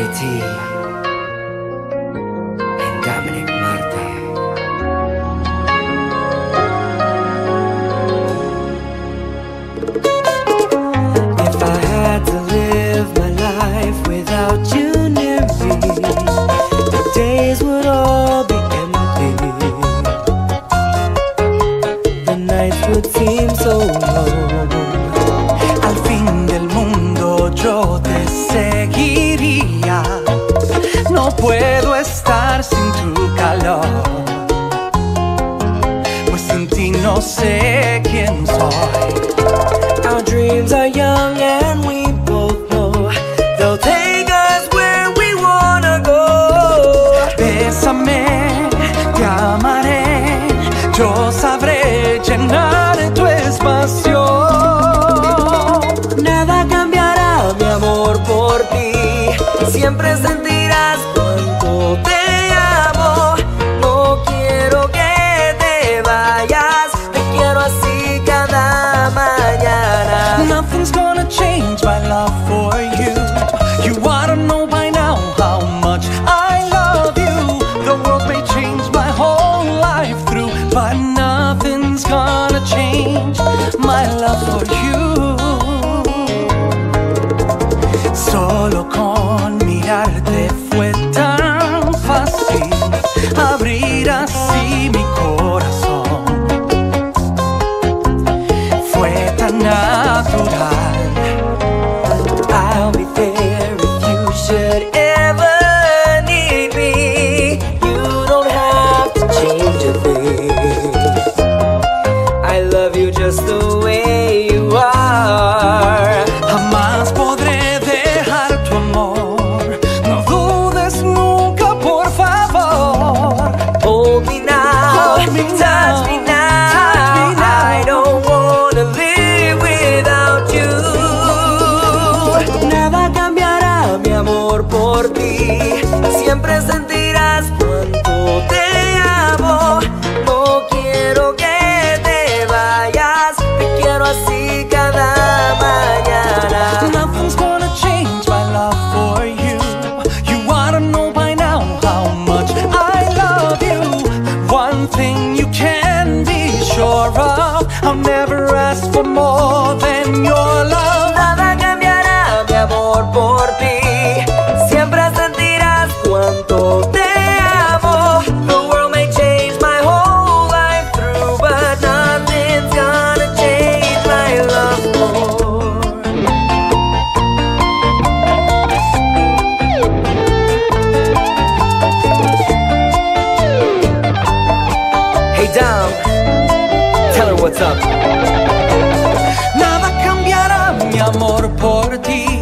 T and Domenic Marte. If I had to live my life without you near me, the days would all be empty, the nights would seem so long. Al fin del mundo yo te seguiría, no puedo estar sin tu calor, pues sin ti no sé quién soy. Our dreams are young and we both know they'll take us where we wanna go. Bésame, te amaré, yo sabré llenar tu espacio. Nada cambiará mi amor por ti, siempre sentirás cuánto te amo. No quiero que te vayas, te quiero así cada mañana. Nothing's gonna change my love for you. You ought to know by now how much I love you. The world may change my whole life through, but nothing's gonna change my love for you. Solo con mirarte fue tan fácil abrir así mi corazón. Fue tan natural. I'll be there if you should ever need me. You don't have to change a thing. I love you just the way you are. Jamás podré dejar tu amor, no dudes nunca, por favor. Hold me now, Hold me now, touch me now. I don't wanna live without you. Nada cambiará mi amor por ti, siempre sentirás cuánto te amo. No quiero que te vayas, te quiero así cada mañana. Nothing's gonna change my love for you. You ought to know by now how much I love you. One thing you can be sure of, I'll never ask for more than your love. Nada cambiará mi amor por ti, siempre sentirás cuánto te amo. The world may change my whole life through, but nothing's gonna change my love for. Hey Dom, tell her what's up. Nada cambiará mi amor por ti,